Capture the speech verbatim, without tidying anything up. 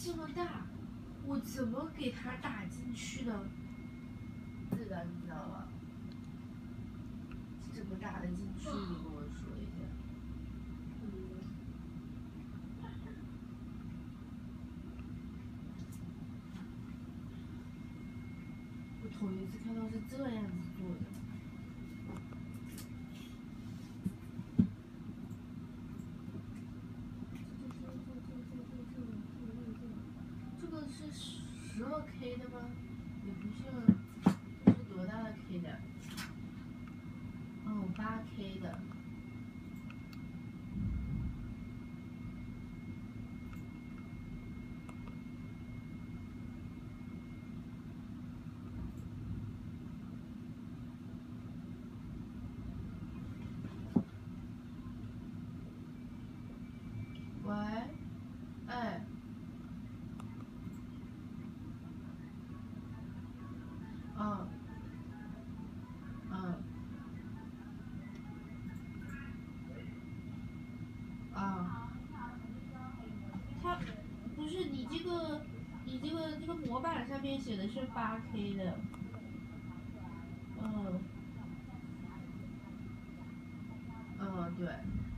这么大，我怎么给它打进去的？这个你知道吧？怎么打得进去？你跟我说一下。我头一次看到是这样子做的。这个是十二 K 的吗？也不是，这是多大的 K 的？哦，八 K 的。喂，哎，嗯，嗯，啊，它不是你这个，你这个这个模板上面写的是八 K 的，嗯，嗯，对。